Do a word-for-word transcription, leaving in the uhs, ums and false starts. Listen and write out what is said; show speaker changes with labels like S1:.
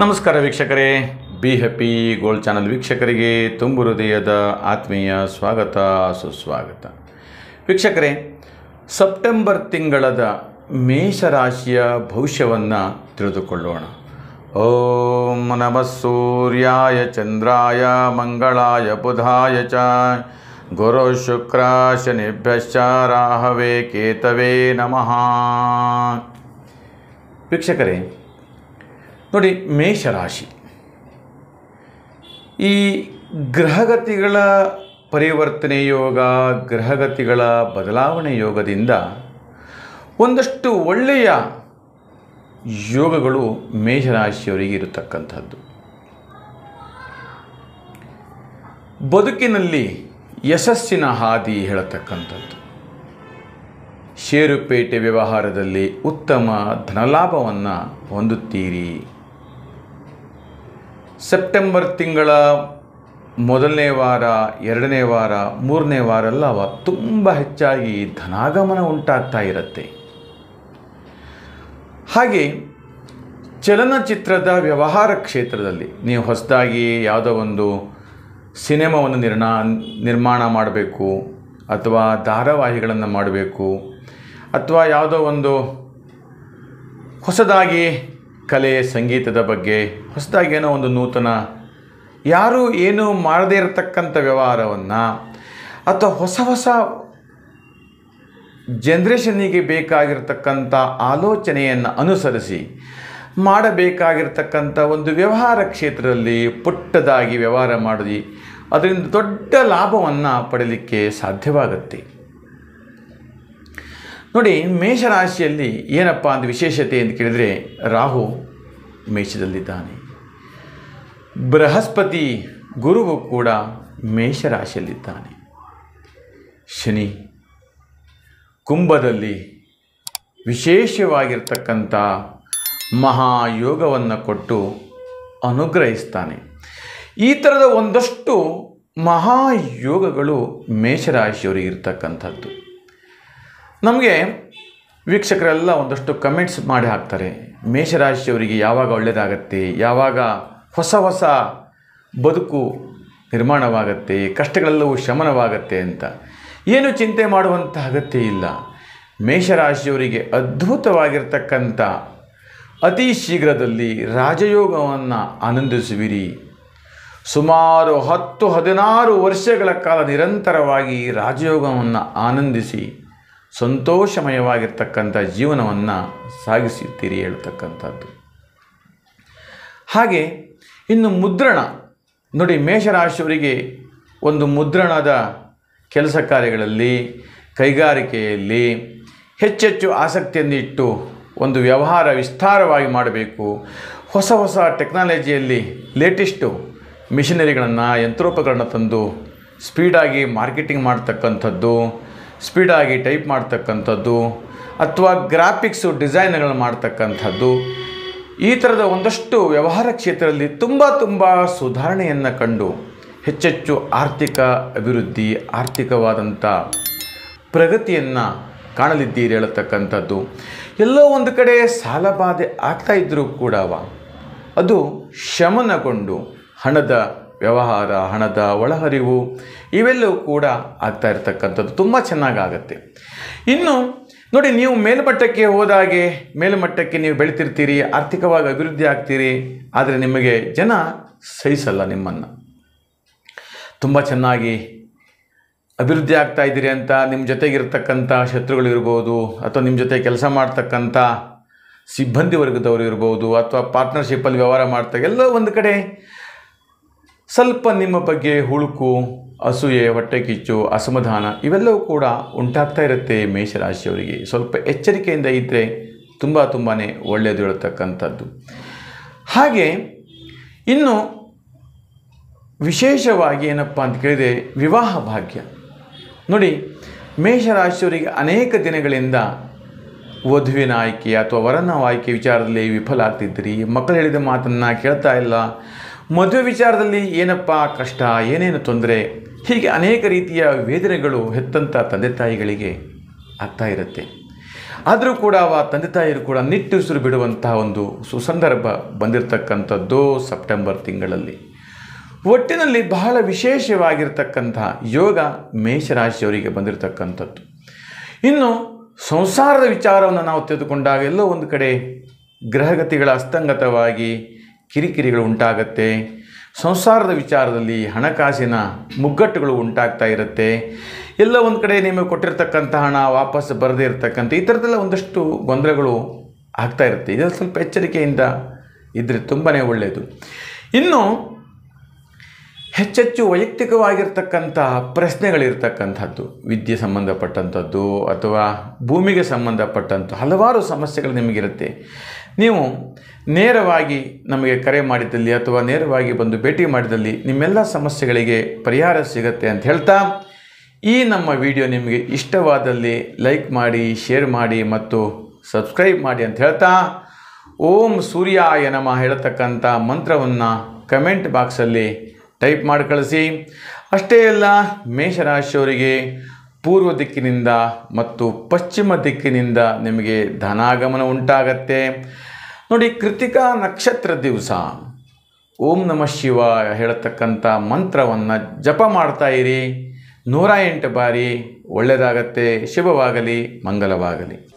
S1: ನಮಸ್ಕಾರ ವೀಕ್ಷಕರೇ, be happy gold channel ವೀಕ್ಷಕರಿಗೆ ತುಂಬು ಹೃದಯದ ಆತ್ಮೀಯ ಸ್ವಾಗತ ಸುಸ್ವಾಗತ. ವೀಕ್ಷಕರೇ, ಸೆಪ್ಟೆಂಬರ್ ತಿಂಗಳದ ಮೇಷರಾಶಿಯ ಭವಿಷ್ಯವನ್ನು ತಿಳಿದುಕೊಳ್ಳೋಣ. ಓಂ ನಮಃ ಸೂರ್ಯಾಯ ಚಂದ್ರಾಯ ಮಂಗಳಾಯ ಬುಧಾಯ ಚ ಗುರು ಶುಕ್ರ ಶನಿಭ್ಯಶ್ಚ ರಾಹವೇ ಕೇತವೇ ನಮಃ. ವೀಕ್ಷಕರೇ ನೋಡಿ, ಮೇಷರಾಶಿ ಈ ಗ್ರಹಗತಿಗಳ ಪರಿವರ್ತನೆ ಯೋಗ, ಗ್ರಹಗತಿಗಳ ಬದಲಾವಣೆ ಯೋಗದಿಂದ ಒಂದಷ್ಟು ಒಳ್ಳೆಯ ಯೋಗಗಳು ಮೇಷರಾಶಿಯವರಿಗೆ ಇರತಕ್ಕಂಥದ್ದು. ಬದುಕಿನಲ್ಲಿ ಯಶಸ್ಸಿನ ಹಾದಿ ಹೇಳತಕ್ಕಂಥದ್ದು. ಷೇರುಪೇಟೆ ವ್ಯವಹಾರದಲ್ಲಿ ಉತ್ತಮ ಧನಲಾಭವನ್ನು ಹೊಂದುತ್ತೀರಿ. ಸೆಪ್ಟೆಂಬರ್ ತಿಂಗಳ ಮೊದಲನೇ ವಾರ, ಎರಡನೇ ವಾರ, ಮೂರನೇ ವಾರ ಎಲ್ಲ ತುಂಬ ಹೆಚ್ಚಾಗಿ ಧನಾಗಮನ ಉಂಟಾಗ್ತಾ ಇರುತ್ತೆ. ಹಾಗೆ ಚಲನಚಿತ್ರದ ವ್ಯವಹಾರ ಕ್ಷೇತ್ರದಲ್ಲಿ ನೀವು ಹೊಸದಾಗಿ ಯಾವುದೋ ಒಂದು ಸಿನಿಮಾವನ್ನು ನಿರ್ಣಾ ನಿರ್ಮಾಣ ಮಾಡಬೇಕು, ಅಥವಾ ಧಾರಾವಾಹಿಗಳನ್ನು ಮಾಡಬೇಕು, ಅಥವಾ ಯಾವುದೋ ಒಂದು ಹೊಸದಾಗಿ ಕಲೆ ಸಂಗೀತದ ಬಗ್ಗೆ ಹೊಸದಾಗಿ ಏನೋ ಒಂದು ನೂತನ, ಯಾರೂ ಏನೂ ಮಾಡದೇ ಇರತಕ್ಕಂಥ ವ್ಯವಹಾರವನ್ನು ಅಥವಾ ಹೊಸ ಹೊಸ ಜನ್ರೇಷನ್ನಿಗೆ ಬೇಕಾಗಿರ್ತಕ್ಕಂಥ ಆಲೋಚನೆಯನ್ನು ಅನುಸರಿಸಿ ಮಾಡಬೇಕಾಗಿರ್ತಕ್ಕಂಥ ಒಂದು ವ್ಯವಹಾರ ಕ್ಷೇತ್ರದಲ್ಲಿ ಪುಟ್ಟದಾಗಿ ವ್ಯವಹಾರ ಮಾಡಿ ಅದರಿಂದ ದೊಡ್ಡ ಲಾಭವನ್ನು ಪಡೀಲಿಕ್ಕೆ ಸಾಧ್ಯವಾಗುತ್ತೆ. ನೋಡಿ, ಮೇಷರಾಶಿಯಲ್ಲಿ ಏನಪ್ಪ ಅಂತ ವಿಶೇಷತೆ ಅಂತ ಕೇಳಿದರೆ, ರಾಹು ಮೇಷದಲ್ಲಿದ್ದಾನೆ, ಬೃಹಸ್ಪತಿ ಗುರುವು ಕೂಡ ಮೇಷರಾಶಿಯಲ್ಲಿದ್ದಾನೆ, ಶನಿ ಕುಂಭದಲ್ಲಿ ವಿಶೇಷವಾಗಿರ್ತಕ್ಕಂಥ ಮಹಾಯೋಗವನ್ನು ಕೊಟ್ಟು ಅನುಗ್ರಹಿಸ್ತಾನೆ. ಈ ಥರದ ಒಂದಷ್ಟು ಮಹಾಯೋಗಗಳು ಮೇಷರಾಶಿಯವರಿಗೆ ಇರ್ತಕ್ಕಂಥದ್ದು. ನಮಗೆ ವೀಕ್ಷಕರೆಲ್ಲ ಒಂದಷ್ಟು ಕಮೆಂಟ್ಸ್ ಮಾಡಿ ಹಾಕ್ತಾರೆ, ಮೇಷರಾಶಿಯವರಿಗೆ ಯಾವಾಗ ಒಳ್ಳೆಯದಾಗತ್ತೆ, ಯಾವಾಗ ಹೊಸ ಹೊಸ ಬದುಕು ನಿರ್ಮಾಣವಾಗತ್ತೆ, ಕಷ್ಟಗಳೆಲ್ಲವೂ ಶಮನವಾಗತ್ತೆ ಅಂತ. ಏನು ಚಿಂತೆ ಮಾಡುವಂಥ ಅಗತ್ಯ ಇಲ್ಲ. ಮೇಷರಾಶಿಯವರಿಗೆ ಅದ್ಭುತವಾಗಿರ್ತಕ್ಕಂಥ ಅತಿ ಶೀಘ್ರದಲ್ಲಿ ರಾಜಯೋಗವನ್ನು ಆನಂದಿಸುವಿರಿ. ಸುಮಾರು ಹತ್ತು ಹದಿನಾರು ವರ್ಷಗಳ ಕಾಲ ನಿರಂತರವಾಗಿ ರಾಜಯೋಗವನ್ನು ಆನಂದಿಸಿ ಸಂತೋಷಮಯವಾಗಿರ್ತಕ್ಕಂಥ ಜೀವನವನ್ನು ಸಾಗಿಸುತ್ತೀರಿ ಹೇಳ್ತಕ್ಕಂಥದ್ದು. ಹಾಗೆ ಇನ್ನು ಮುದ್ರಣ ನೋಡಿ, ಮೇಷರಾಶಿಯವರಿಗೆ ಒಂದು ಮುದ್ರಣದ ಕೆಲಸ ಕಾರ್ಯಗಳಲ್ಲಿ, ಕೈಗಾರಿಕೆಯಲ್ಲಿ ಹೆಚ್ಚೆಚ್ಚು ಆಸಕ್ತಿಯನ್ನು ಇಟ್ಟು ಒಂದು ವ್ಯವಹಾರ ವಿಸ್ತಾರವಾಗಿ ಮಾಡಬೇಕು. ಹೊಸ ಹೊಸ ಟೆಕ್ನಾಲಜಿಯಲ್ಲಿ ಲೇಟೆಸ್ಟು ಮಿಷನರಿಗಳನ್ನು, ಯಂತ್ರೋಪಕರಣ ತಂದು ಸ್ಪೀಡಾಗಿ ಮಾರ್ಕೆಟಿಂಗ್ ಮಾಡ್ತಕ್ಕಂಥದ್ದು, ಸ್ಪೀಡಾಗಿ ಟೈಪ್ ಮಾಡ್ತಕ್ಕಂಥದ್ದು, ಅಥವಾ ಗ್ರಾಫಿಕ್ಸು ಡಿಸೈನ್ಗಳನ್ನು ಮಾಡ್ತಕ್ಕಂಥದ್ದು, ಈ ಥರದ ಒಂದಷ್ಟು ವ್ಯವಹಾರ ಕ್ಷೇತ್ರದಲ್ಲಿ ತುಂಬ ತುಂಬ ಸುಧಾರಣೆಯನ್ನು ಕಂಡು ಹೆಚ್ಚೆಚ್ಚು ಆರ್ಥಿಕ ಅಭಿವೃದ್ಧಿ, ಆರ್ಥಿಕವಾದಂಥ ಪ್ರಗತಿಯನ್ನು ಕಾಣಲಿದ್ದೀರಿ ಹೇಳತಕ್ಕಂಥದ್ದು. ಎಲ್ಲೋ ಒಂದು ಕಡೆ ಸಾಲಬಾಧೆ ಆಗ್ತಾಯಿದ್ದರೂ ಕೂಡ ಅದು ಶಮನಗೊಂಡು ಹಣದ ವ್ಯವಹಾರ, ಹಣದ ಒಳಹರಿವು ಇವೆಲ್ಲವೂ ಕೂಡ ಆಗ್ತಾ ಇರ್ತಕ್ಕಂಥದ್ದು ತುಂಬ ಚೆನ್ನಾಗಾಗತ್ತೆ. ಇನ್ನು ನೋಡಿ, ನೀವು ಮೇಲ್ಮಟ್ಟಕ್ಕೆ ಹೋದಾಗೆ ಮೇಲ್ಮಟ್ಟಕ್ಕೆ ನೀವು ಬೆಳಿತಿರ್ತೀರಿ, ಆರ್ಥಿಕವಾಗಿ ಅಭಿವೃದ್ಧಿ ಆಗ್ತೀರಿ. ಆದರೆ ನಿಮಗೆ ಜನ ಸಹಿಸಲ್ಲ ನಿಮ್ಮನ್ನು. ತುಂಬ ಚೆನ್ನಾಗಿ ಅಭಿವೃದ್ಧಿ ಆಗ್ತಾ ಇದ್ದೀರಿ ಅಂತ ನಿಮ್ಮ ಜೊತೆಗಿರ್ತಕ್ಕಂಥ ಶತ್ರುಗಳು ಇರ್ಬೋದು, ಅಥವಾ ನಿಮ್ಮ ಜೊತೆ ಕೆಲಸ ಮಾಡ್ತಕ್ಕಂಥ ಸಿಬ್ಬಂದಿ ವರ್ಗದವರು ಇರ್ಬೋದು, ಅಥವಾ ಪಾರ್ಟ್ನರ್ಶಿಪ್ಪಲ್ಲಿ ವ್ಯವಹಾರ ಮಾಡ್ತಾ ಎಲ್ಲೋ ಒಂದು ಕಡೆ ಸ್ವಲ್ಪ ನಿಮ್ಮ ಬಗ್ಗೆ ಹುಳುಕು, ಅಸೂಯೆ, ಹೊಟ್ಟೆ ಕಿಚ್ಚು, ಅಸಮಾಧಾನ ಇವೆಲ್ಲವೂ ಕೂಡ ಉಂಟಾಗ್ತಾ ಇರುತ್ತೆ. ಮೇಷರಾಶಿಯವರಿಗೆ ಸ್ವಲ್ಪ ಎಚ್ಚರಿಕೆಯಿಂದ ಇದ್ದರೆ ತುಂಬ ತುಂಬಾ ಒಳ್ಳೆಯದು ಹೇಳ್ತಕ್ಕಂಥದ್ದು. ಹಾಗೆ ಇನ್ನು ವಿಶೇಷವಾಗಿ ಏನಪ್ಪ ಅಂತ ಕೇಳಿದರೆ, ವಿವಾಹ ಭಾಗ್ಯ ನೋಡಿ, ಮೇಷರಾಶಿಯವರಿಗೆ ಅನೇಕ ದಿನಗಳಿಂದ ವಧುವಿನ ಆಯ್ಕೆ ಅಥವಾ ವರನ ಆಯ್ಕೆ ವಿಚಾರದಲ್ಲಿ ವಿಫಲ ಆಗ್ತಿದ್ದೀರಿ. ಮಕ್ಕಳು ಹೇಳಿದ ಮಾತನ್ನು ಕೇಳ್ತಾ ಇಲ್ಲ. ಮದುವೆ ವಿಚಾರದಲ್ಲಿ ಏನಪ್ಪ ಕಷ್ಟ, ಏನೇನು ತೊಂದರೆ, ಹೀಗೆ ಅನೇಕ ರೀತಿಯ ವೇದನೆಗಳು ಹೆತ್ತಂಥ ತಂದೆ ತಾಯಿಗಳಿಗೆ ಆಗ್ತಾ ಇರುತ್ತೆ. ಆದರೂ ಕೂಡ ಆ ತಂದೆ ತಾಯಿಯರು ಕೂಡ ನಿಟ್ಟುಸಿರು ಬಿಡುವಂತಹ ಒಂದು ಸುಸಂದರ್ಭ ಬಂದಿರತಕ್ಕಂಥದ್ದು ಸೆಪ್ಟೆಂಬರ್ ತಿಂಗಳಲ್ಲಿ. ಒಟ್ಟಿನಲ್ಲಿ ಬಹಳ ವಿಶೇಷವಾಗಿರ್ತಕ್ಕಂತಹ ಯೋಗ ಮೇಷರಾಶಿಯವರಿಗೆ ಬಂದಿರತಕ್ಕಂಥದ್ದು. ಇನ್ನು ಸಂಸಾರದ ವಿಚಾರವನ್ನು ನಾವು ತೆಗೆದುಕೊಂಡಾಗ ಎಲ್ಲೋ ಒಂದು ಕಡೆ ಗ್ರಹಗತಿಗಳ ಅಸ್ತಂಗತವಾಗಿ ಕಿರಿಕಿರಿಗಳು ಉಂಟಾಗತ್ತೆ. ಸಂಸಾರದ ವಿಚಾರದಲ್ಲಿ ಹಣಕಾಸಿನ ಮುಗ್ಗಟ್ಟುಗಳು ಉಂಟಾಗ್ತಾ ಇರುತ್ತೆ. ಎಲ್ಲ ಒಂದು ಕಡೆ ನಿಮಗೆ ಕೊಟ್ಟಿರ್ತಕ್ಕಂಥ ಹಣ ವಾಪಸ್ ಬರದೇ ಇರತಕ್ಕಂಥ ಈ ಥರದ್ದೆಲ್ಲ ಒಂದಷ್ಟು ಗೊಂದಲಗಳು ಆಗ್ತಾ ಇರುತ್ತೆ. ಇದರಲ್ಲಿ ಸ್ವಲ್ಪ ಎಚ್ಚರಿಕೆಯಿಂದ ಇದ್ದರೆ ತುಂಬಾ ಒಳ್ಳೆಯದು. ಇನ್ನು ಹೆಚ್ಚೆಚ್ಚು ವೈಯಕ್ತಿಕವಾಗಿರ್ತಕ್ಕಂಥ ಪ್ರಶ್ನೆಗಳಿರ್ತಕ್ಕಂಥದ್ದು, ವಿದ್ಯೆ ಸಂಬಂಧಪಟ್ಟಂಥದ್ದು ಅಥವಾ ಭೂಮಿಗೆ ಸಂಬಂಧಪಟ್ಟಂಥ ಹಲವಾರು ಸಮಸ್ಯೆಗಳು ನಿಮಗಿರುತ್ತೆ. ನೀವು ನೇರವಾಗಿ ನಮಗೆ ಕರೆ ಮಾಡಿದಲ್ಲಿ ಅಥವಾ ನೇರವಾಗಿ ಬಂದು ಭೇಟಿ ಮಾಡಿದಲ್ಲಿ ನಿಮ್ಮೆಲ್ಲ ಸಮಸ್ಯೆಗಳಿಗೆ ಪರಿಹಾರ ಸಿಗುತ್ತೆ ಅಂತ ಹೇಳ್ತಾ, ಈ ನಮ್ಮ ವಿಡಿಯೋ ನಿಮಗೆ ಇಷ್ಟವಾದಲ್ಲಿ ಲೈಕ್ ಮಾಡಿ, ಶೇರ್ ಮಾಡಿ ಮತ್ತು ಸಬ್ಸ್ಕ್ರೈಬ್ ಮಾಡಿ ಅಂತ ಹೇಳ್ತಾ, ಓಂ ಸೂರ್ಯಾಯ ನಮಃ ಹೇಳತಕ್ಕಂಥ ಮಂತ್ರವನ್ನು ಕಮೆಂಟ್ ಬಾಕ್ಸಲ್ಲಿ ಟೈಪ್ ಮಾಡಿ ಕಳಿಸಿ. ಅಷ್ಟೇ ಅಲ್ಲ, ಮೇಷರಾಶಿಯವರಿಗೆ ಪೂರ್ವ ದಿಕ್ಕಿನಿಂದ ಮತ್ತು ಪಶ್ಚಿಮ ದಿಕ್ಕಿನಿಂದ ನಿಮಗೆ ಧನಾಗಮನ ಉಂಟಾಗತ್ತೆ. ನೋಡಿ, ಕೃತಿಕಾ ನಕ್ಷತ್ರ ದಿವಸ ಓಂ ನಮಃ ಶಿವಾಯ ಹೇಳತಕ್ಕಂಥ ಮಂತ್ರವನ್ನು ಜಪ ಮಾಡ್ತಾ ಇರಿ. ನೂರ ಎಂಟು ಬಾರಿ. ಒಳ್ಳೆಯದಾಗತ್ತೆ. ಶುಭವಾಗಲಿ, ಮಂಗಲವಾಗಲಿ.